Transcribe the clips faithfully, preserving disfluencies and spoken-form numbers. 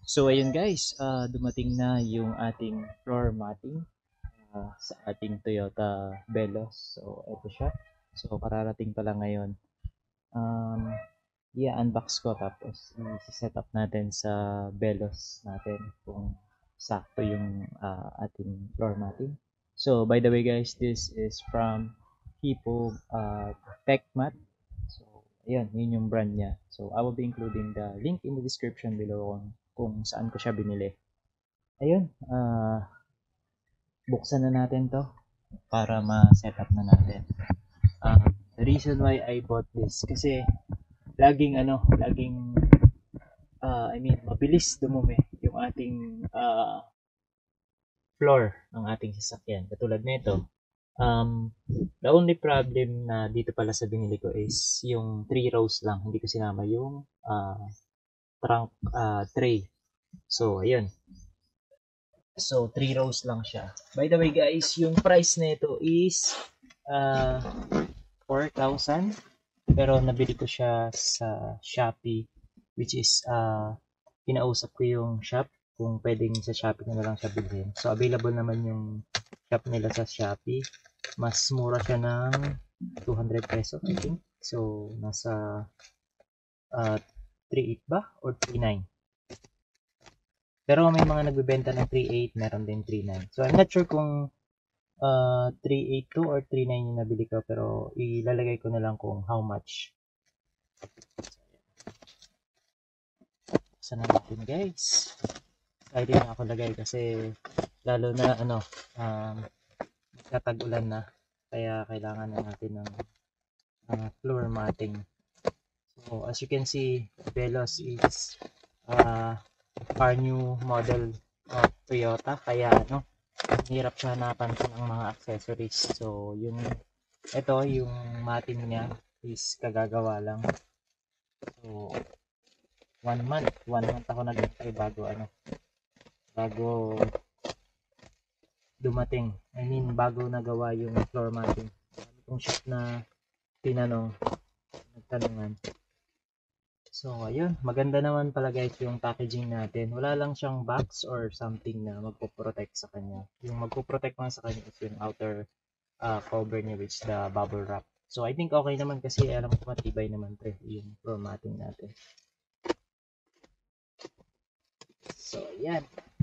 So ayun guys, uh, dumating na yung ating floor matting uh, sa ating Toyota Veloz. So ito siya. So kararating pa lang ngayon. Um, i-unbox ko tapos i-set up natin sa Veloz natin kung sakto yung uh, ating floor matting. So by the way guys, this is from Hippo uh, Tech Mat. So ayun, yun yung brand niya. So I will be including the link in the description below kung, kung saan ko siya binili. Ayun, uh, buksan na natin to para ma-set up na natin. Uh, the reason why I bought this kasi laging ano, laging uh, I mean, mabilis dumumi yung ating uh, floor ng ating sasakyan. Katulad nito, um, the only problem na dito pala sa binili ko is yung three rows lang. Hindi ko sinama yung uh, trunk uh, tray. So, ayun. So, three rows lang siya. By the way guys, yung price nito is uh, four thousand. Pero nabili ko siya sa Shopee, which is uh, kinausap ko yung shop kung pwedeng sa Shopee na lang siya bilhin. So, available naman yung shop nila sa Shopee. Mas mura siya ng two hundred pesos, I think. So, nasa uh, three eight ba? Or three nine? Pero may mga nagbebenta ng three eight, meron din three nine. So, I'm not sure kung uh, three eight two or three nine yung nabili ko, pero ilalagay ko na lang kung how much. Sana natin guys. Excited na ako lagay kasi lalo na ano, um, magkatag-ulan na. Kaya kailangan na natin ng uh, floor matting. So, as you can see, Veloz is uh, our new model of Toyota. Kaya ano, hirap siya hanapan ng mga accessories. So, yung ito, yung matting niya is kagagawa lang. So, one month. One month ako nag-try bago ano, bago dumating. I mean, bago nagawa yung floor matting. Itong shop na tinanong, nagtanungan. So, ayun. Maganda naman pala guys yung packaging natin. Wala lang siyang box or something na magpo-protect sa kanya. Yung magpo-protect man sa kanya is yung outer uh, cover niya, which the bubble wrap. So, I think okay naman kasi alam ko matibay naman to yung floor matting natin. So, yan.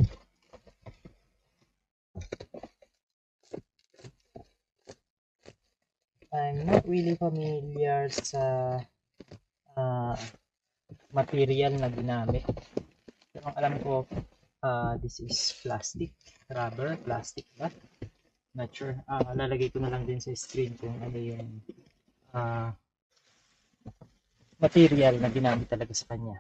I'm not really familiar sa uh, material na ginamit. Pero alam ko, uh, this is plastic, rubber, plastic ba? Not sure. Uh, lalagay ko na lang din sa screen kung ano yung uh, material na ginamit talaga sa kanya.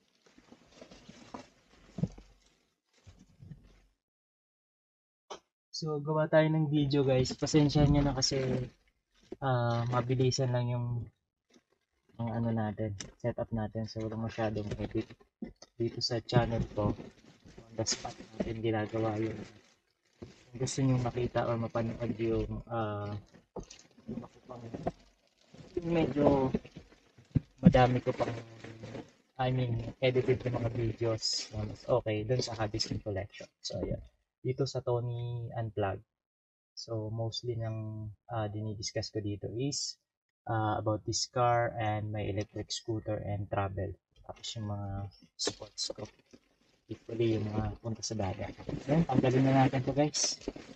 So, gawa tayo ng video guys. Pasensya nyo na kasi uh, mabilisan lang yung ang ano natin, setup natin. So, walang masyadong edit dito sa channel ko. On the spot natin ginagawa yun. Kung gusto nyo makita or mapanood yung uh, yung ako pang yung medyo madami ko pang I mean, edited yung mga videos na mas okay dun sa Hobbies and Collection. So, ayan. Dito sa Tony Unplugged. So, mostly ng uh, dinidiscuss ko dito is uh, about this car and my electric scooter and travel. Tapos yung mga sports ko. Equally yung mga punta sa dagat. Ayan, tanggalin na natin to guys.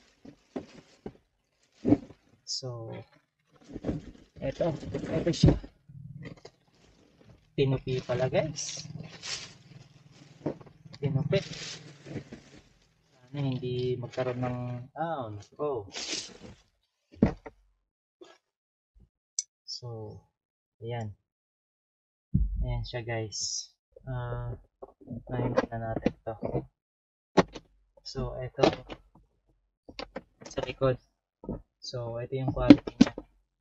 So, eto. Eto siya. Tinupi pala guys. Tinupi. Sana hindi magkaroon ng ah, let's go. So, ayan. Ayan siya guys. Ah, uh, nahin na natin to. So, ito sa likod. So, ito yung quality niya.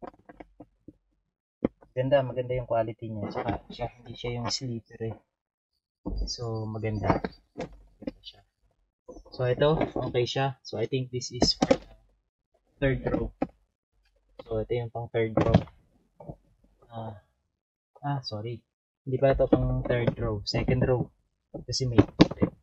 Ganda, maganda yung quality niya. Saka siya, hindi siya yung sleeper eh. So, maganda. Maganda siya. So, ito, okay siya. So, I think this is for third row. So, ito yung pang third row. Ah, ah sorry. Hindi pa ito pang third row. Second row. Kasi may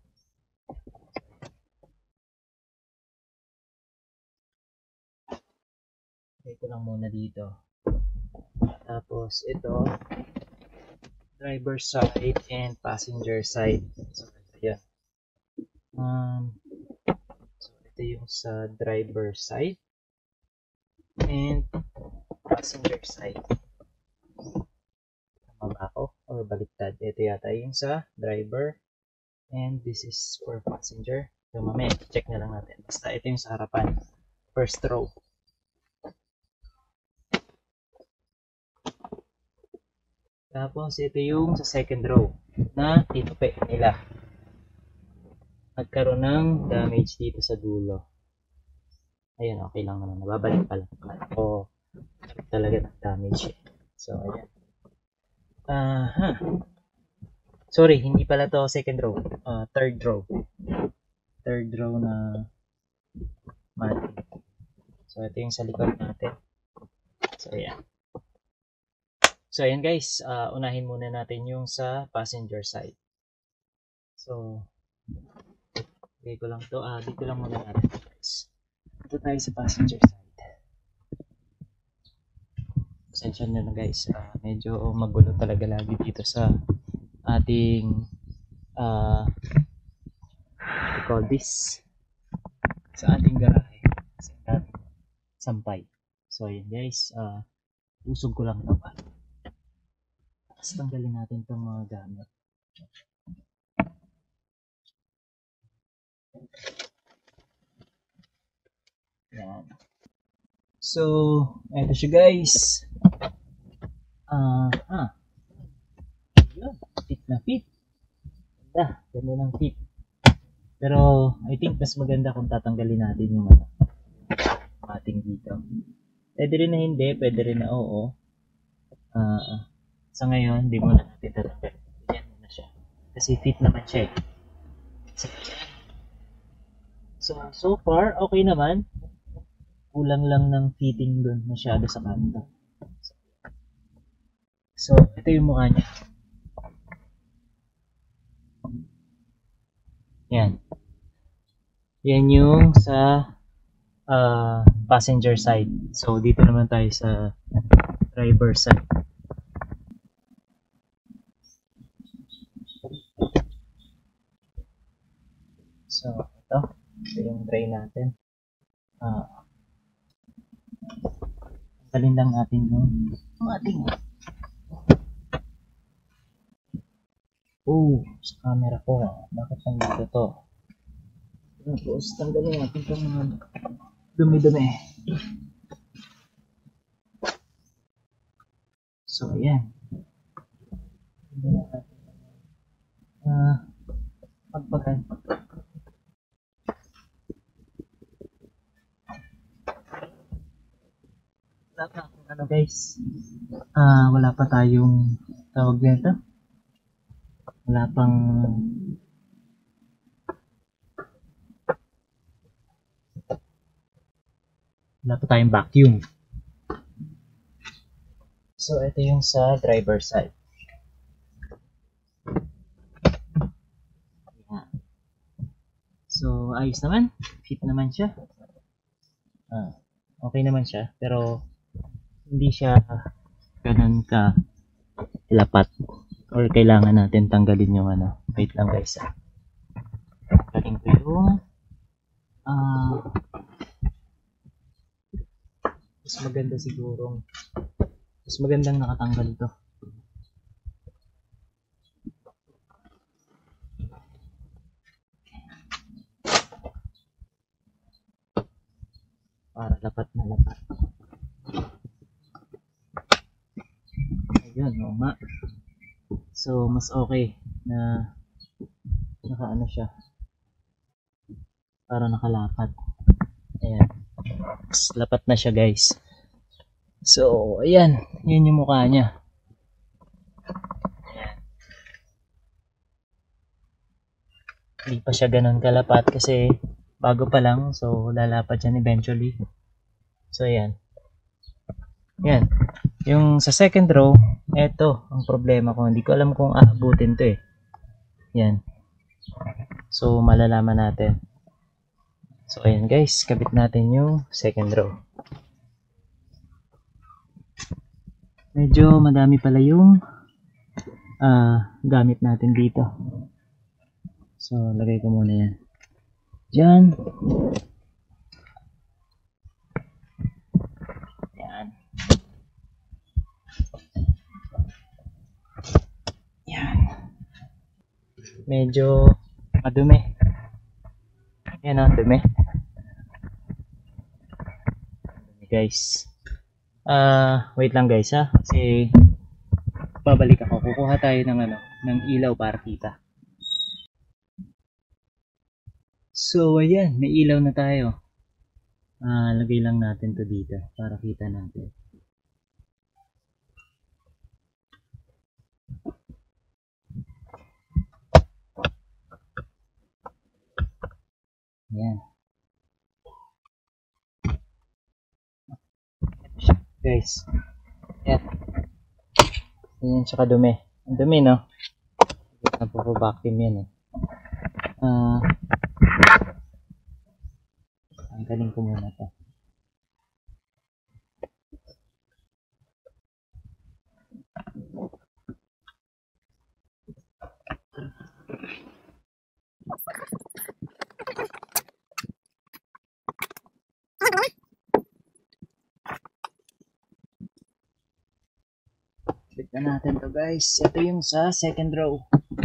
ko lang muna dito. Tapos ito, driver side and passenger side. So, yan. Um, so, ito yung sa driver side and passenger side. Tama ba ako? Or baliktad? Ito yata yung sa driver and this is for passenger. So, mamaya, check na lang natin. Basta ito yung sa harapan. First row. Tapos, ito yung sa second row na tinupi nila. Nagkaroon ng damage dito sa dulo. Ayan, okay lang naman. Nababalik pa lang. O, talaga ng damage. So, ayan. Aha. Sorry, hindi pala to second row. Uh, third row. Third row na mating. So, ito yung sa likod natin. So, ayan. So, ayan guys, uh, unahin muna natin yung sa passenger side. So, okay ko lang to. Ah, dito lang muna natin guys. Ito tayo sa passenger side. Pasensya na lang guys. Uh, medyo magulo talaga lagi dito sa ating uh, what we call this? Sa ating garahe. Sa ating sampay. So, ayan guys. Uh, usog ko lang ito pa. Tapos tanggalin natin itong mga gamit. Yan. So, eto siya guys. Ah, uh, ah. Yun, fit na fit. Ganda, ganda ng fit. Pero, I think mas maganda kung tatanggalin natin yung ano, ating dito. Pwede rin na hindi, pwede rin na oo. Ah, uh, sa ngayon, hindi mo na natin tatanggalin. Yan na siya. Kasi fit naman siya eh. So, so far, okay naman. Kulang lang ng fitting doon masyado sa kanto. So, ito yung mukha niya. Yan. Yan yung sa uh, passenger side. So, dito naman tayo sa driver side. So, ito. Ito yung tray natin. Ah, uh, tanggalin lang natin yung ating oh, sa camera ko. Bakit nandito to? Tapos, tanggalin natin itong mga dumi-dumi. So, ayan. Tanggalin natin. Ah, uh, pagpagan. Ano guys, ah uh, wala pa tayong tawag nito, wala pang wala pa tayong vacuum. So ito yung sa driver side. Ayan. So ayos naman, fit naman siya. Ah, okay naman siya, pero hindi siya ganun ka lapat or kailangan natin tanggalin yung ano. Wait lang guys, ah. Tanggalin ko yung ah uh, mas maganda sigurong mas magandang nakatanggal ito. Para lapat na lapat. Ayun, oo nga. So, mas okay na naka-ano siya. Para nakalapat. Ayan. Mas lapat na siya, guys. So, ayan. Yan yung mukha niya. Ayan. Hindi pa siya ganun kalapat kasi bago pa lang. So, lalapat yan eventually. So, ayan. Yan. Yung sa second row, eto ang problema ko. Hindi ko alam kung aabutin to eh. Yan. So, malalaman natin. So, ayan guys. Kabit natin yung second row. Medyo madami pala yung uh, gamit natin dito. So, lagay ko muna yan. Diyan. Yan. Yan. Medyo madumi. Yan ang dumi. Dumi guys. Ah, uh, wait lang guys ha. Kasi babalik ako. Kukuha tayo ng ano, ng ilaw para kita. So ayan, may ilaw na tayo. Ah, uh, lagay lang natin to dito para kita natin. Ayan. Guys. Ayan. Ayan siya kadumi. Ang dumi, no? Napo-vacuum yan eh. Ah. Uh, ang galing ko muna to. Tignan natin to guys. Ito yung sa second row.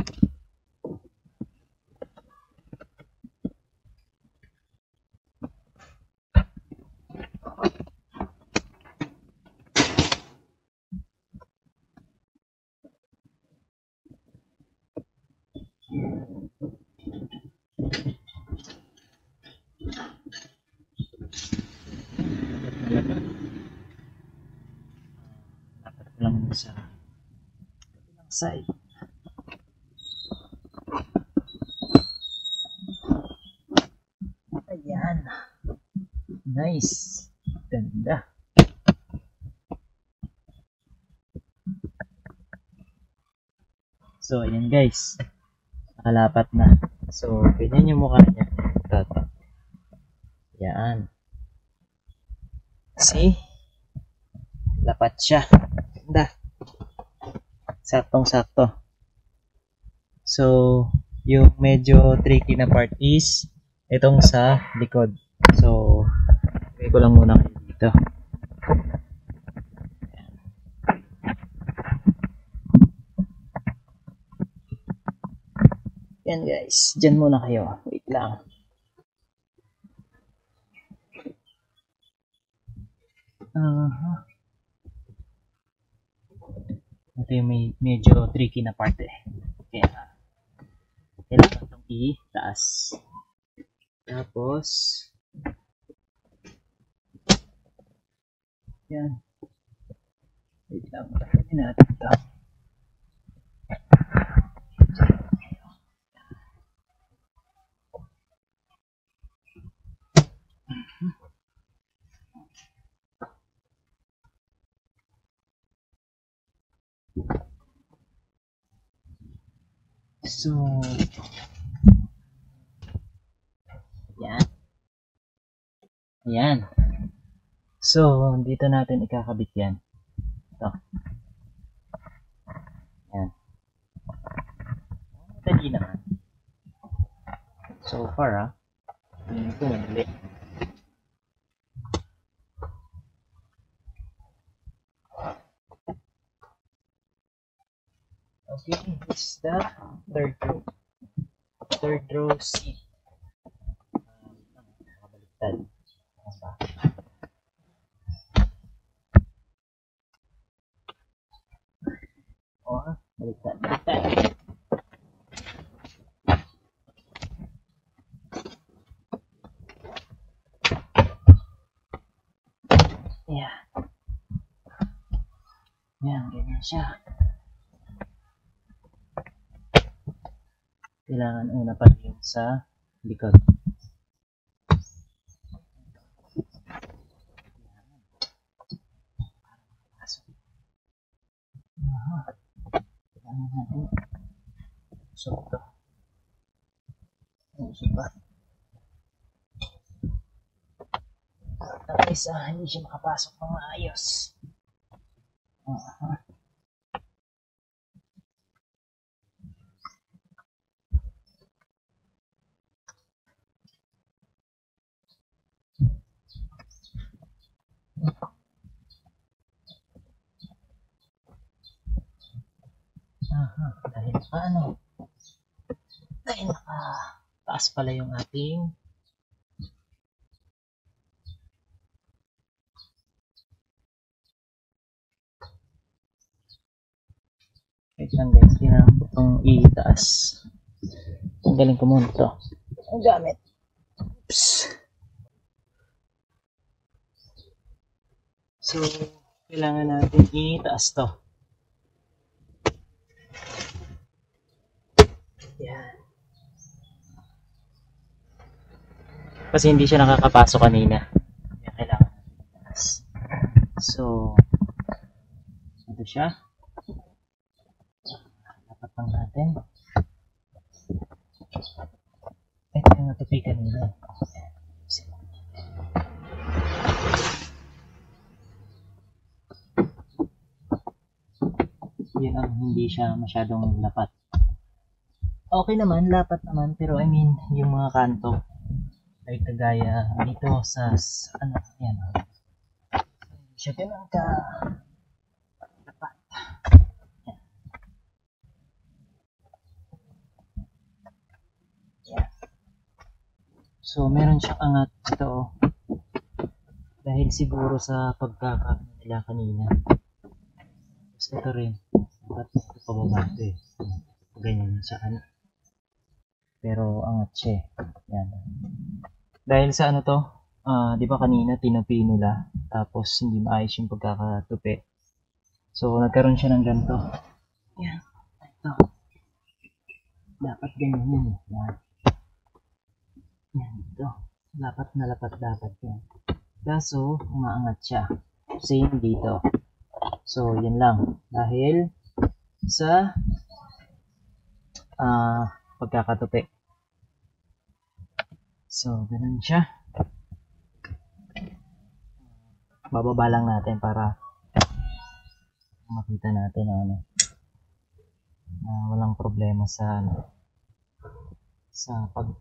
Dapat lang sa kabilang side. Ayan. Nice. Ganda. So, ayan guys. Nakalapat na. So, ganyan yung mukha niya. Ito. Ayan. See? Lapat siya. Ganda. Saktong-sakto. So, yung medyo tricky na part is itong sa likod. So, lagay ko lang muna kayo dito. Yan guys, dyan muna kayo. Wait lang. Uh-huh. Ito yung may, medyo tricky na part eh. Kaya, kailangan itong i-taas. Tapos, yan. Wait lang, patayin natin ito. So, yan. Ayan. So, dito natin ikakabit yan. Ito. Yan. Madali naman. So far, ah. Hindi ko madali. Okay, this is the third row. Third row seat. Um, nakabaliktad. Oh, baliktad, baliktad. Yeah. Yan, ganyan siya. Kailangan una pa yung sa likod. Kailangan natin usok ito. Usok ba? At least ah, hindi siya makapasok ng maayos. Uh, Aha, dahil naka ano, dahil naka taas pala yung ating wait lang guys, kailangan ko itong itaas. Tanggalin ko muna ito ang gamit. Oops. So kailangan natin itaas to. Yan. Kasi hindi siya nakakapasok kanina. Kaya kailangan itaas. So ito siya. Dapat lang natin. Ito yung natupi kanina. Yun ang hindi siya masyadong lapat. Okay naman, lapat naman, pero I mean, yung mga kanto, like kagaya dito sa, ano, yan, hindi siya ganun ka lapat. Yan. Yan. So, meron siyang angat ito, dahil siguro sa pagkakaano nila kanina. Tapos ito rin, dapat ito pababa ito eh. Ganyan siya ano. Pero angat siya eh. Yan. Dahil sa ano to, uh, di ba kanina tinupi nila, tapos hindi maayos yung pagkakatupi. So nagkaroon siya ng ganito. Yan. Ito. Dapat ganyan yun eh. Yan. Yan ito. Dapat na lapat dapat yan. Kaso umaangat siya. Same dito. So yan lang. Dahil sa uh, pagkakatupi. So, ganun siya. Bababa lang natin para makita natin ano, uh, walang problema sa ano, sa pag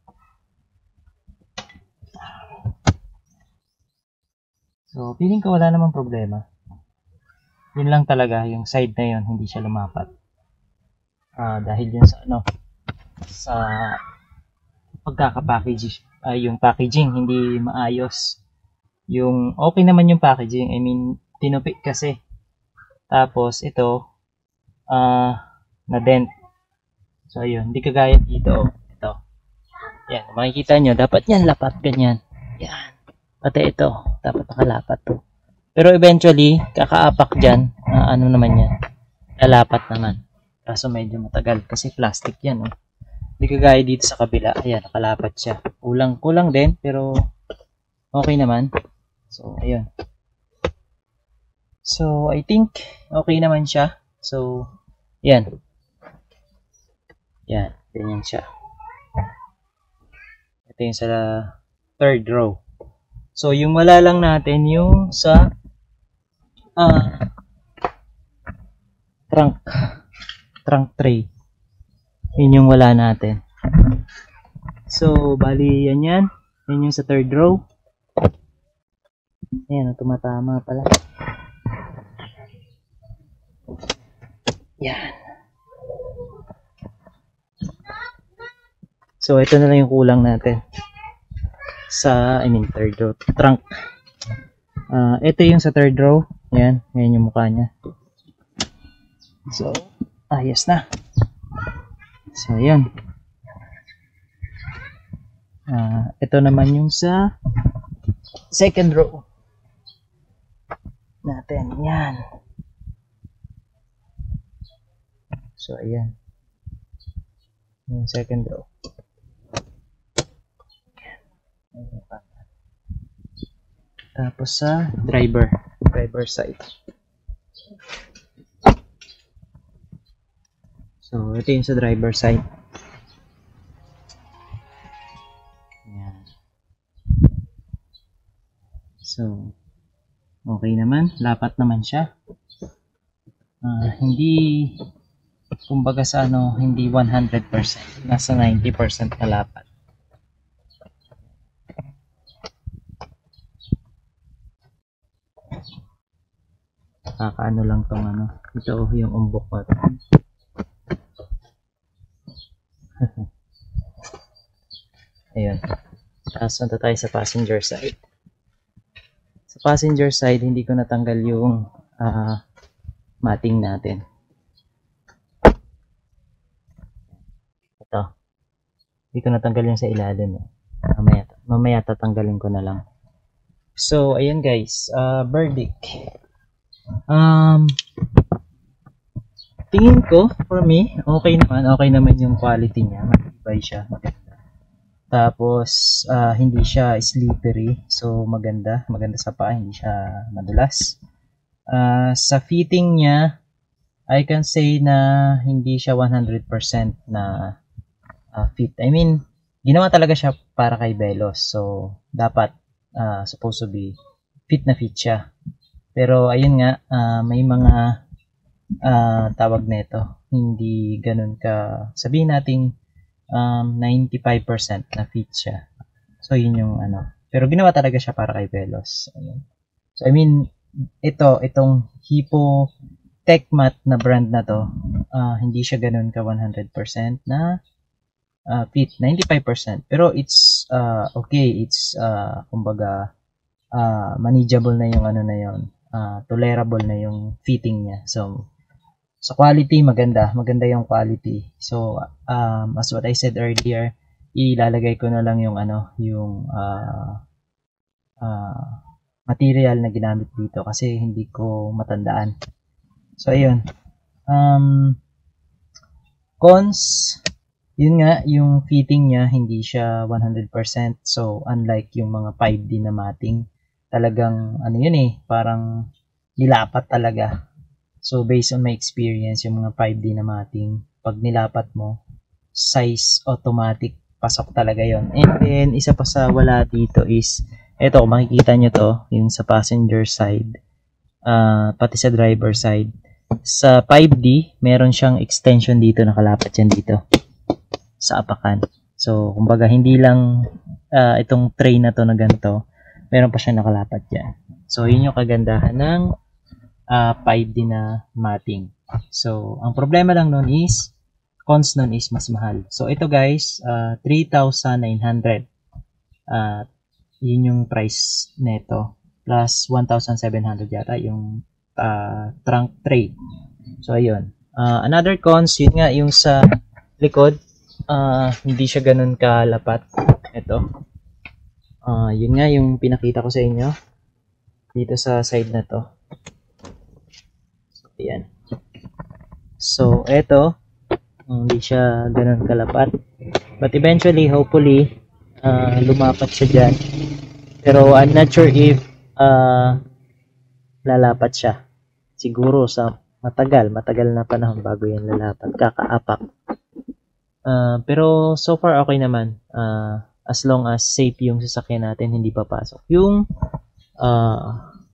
So, feeling ko wala namang problema. Yun lang talaga, yung side na yun, hindi siya lumapat. Uh, dahil yun sa ano, sa pagkaka-packaging, ay uh, yung packaging hindi maayos. Yung okay naman yung packaging, I mean tinupi kasi. Tapos ito uh, na dent. So ayun, hindi kagaya dito. Ito. Yan, makikita nyo, dapat yan lapat ganyan. Yan. Pati ito, dapat nakalapat to. Pero eventually, kakaapak dyan, uh, ano naman yan, lalapat naman. Kaso medyo matagal kasi plastic yan. Oh. Hindi kagaya dito sa kabila. Ayan, nakalapat siya. Kulang-kulang din, pero okay naman. So, ayun. So, I think okay naman siya. So, yan. Yan, ganyan siya. Ito yung sa third row. So, yung wala lang natin yung sa uh, trunk. Trunk tray. Yun yung wala natin. So, bali yan yan. Yan yung sa third row. Ayan, tumatama pala. Yan. So, ito na lang yung kulang natin. Sa, I mean, third row. Trunk. Uh, ito yung sa third row. Ayan, yan yung mukha niya. So, ayos na. So, ayan. Uh, ito naman yung sa second row natin. Yan. So, ayan. Yung second row. Tapos sa driver. Driver side. So, ito yung sa driver side. Yan. So, okay naman. Lapat naman siya. Uh, hindi, kumbaga sa ano, hindi one hundred percent. Nasa ninety percent na lapat. Kakaano lang tong ano. Ito yung umbok ko. Ayun. Tapos punta tayo sa passenger side. Sa passenger side, hindi ko natanggal yung uh, matting natin. Ito. Hindi ko natanggal yung sa ilalim. Eh. Mamaya, mamaya tatanggalin ko na lang. So, ayun guys. Uh, verdict. Um, tingin ko, for me, okay naman. Okay naman yung quality niya. Matibay siya. Maganda. Tapos, uh, hindi siya slippery. So, maganda. Maganda sa paa. Hindi siya madulas. Uh, sa fitting niya, I can say na hindi siya one hundred percent na uh, fit. I mean, ginawa talaga siya para kay Velos. So, dapat uh, supposed to be fit na fit siya. Pero, ayun nga, uh, may mga uh, tawag nito. Hindi ganun ka, sabihin nating um, ninety-five percent na fit siya. So, yun yung ano. Pero, ginawa talaga siya para kay Velos. Ayun. So, I mean, ito, itong Hippo TechMat na brand na to, uh, hindi siya ganun ka one hundred percent na uh, fit, ninety-five percent. Pero it's uh, okay, it's uh, kumbaga uh, manageable na yung ano na yun, uh, tolerable na yung fitting niya. So, sa quality, maganda, maganda yung quality. So, um, as what I said earlier, ilalagay ko na lang yung ano, yung uh, uh, material na ginamit dito kasi hindi ko matandaan. So, ayun. Um, cons, yun nga, yung fitting niya, hindi siya one hundred percent. So, unlike yung mga five D na matting, talagang, ano yun eh, parang nilapat talaga. So, based on my experience, yung mga five D na matting, pag nilapat mo, size automatic, pasok talaga yon. And then, isa pa sa wala dito is, eto, kung makikita nyo to, yung sa passenger side, uh, pati sa driver side. Sa five D, meron siyang extension dito, nakalapat yan dito sa apakan. So, kumbaga, hindi lang uh, itong tray na to na ganito, meron pa siyang nakalapat dyan. So, yun yung kagandahan ng uh, five D na matting. So, ang problema lang nun is, cons nun is mas mahal. So, ito guys, uh, three thousand nine hundred. Uh, yun yung price neto. Plus one thousand seven hundred yata yung uh, trunk tray. So, ayun. Uh, another cons, yun nga, yung sa likod, uh, hindi siya ganun kalapat. Ito. Uh, yun nga, yung pinakita ko sa inyo. Dito sa side na to. So, ayan. So, ito, hindi siya ganun kalapat. But eventually, hopefully, uh, lumapat siya dyan. Pero, I'm not sure if uh, lalapat siya. Siguro sa matagal, matagal na panahon bago yan lalapat, kakaapak. Uh, pero so far okay naman. Uh, as long as safe yung sasakyan natin, hindi papasok yung uh,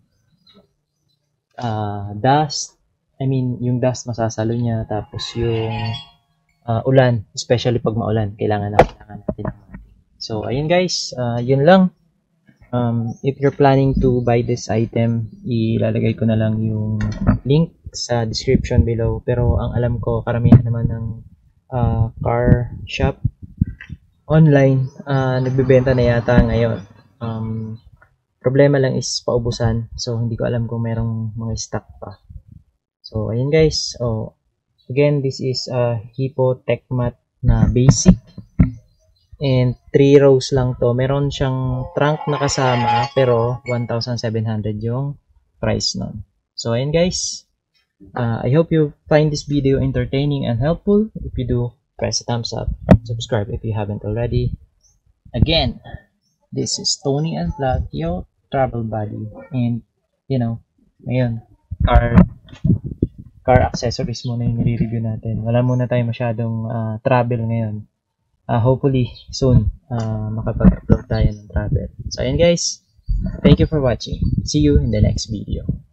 uh, dust. I mean, yung dust masasalo niya, tapos yung uh, ulan, especially pag maulan, kailangan na kailangan natin ng matting. So, ayun guys, uh, yun lang. Um, if you're planning to buy this item, ilalagay ko na lang yung link sa description below. Pero ang alam ko, karamihan naman ng uh, car shop online, uh, nagbebenta na yata ngayon. Um, problema lang is paubusan. So, hindi ko alam kung merong mga stock pa. So, ayun guys. Oh, again, this is a uh, Hippo TechMat na basic. And three rows lang to. Meron siyang trunk na kasama, pero one thousand seven hundred yung price nun. So, ayun guys. Uh, I hope you find this video entertaining and helpful. If you do, press a thumbs up. Subscribe if you haven't already. Again, this is Tony Unplugged, your travel buddy. And, you know, ngayon, car car accessories muna yung nire-review natin. Wala muna tayo masyadong uh, travel ngayon. Uh, hopefully, soon, uh, makapag-upload tayo ng travel. So, ayun guys. Thank you for watching. See you in the next video.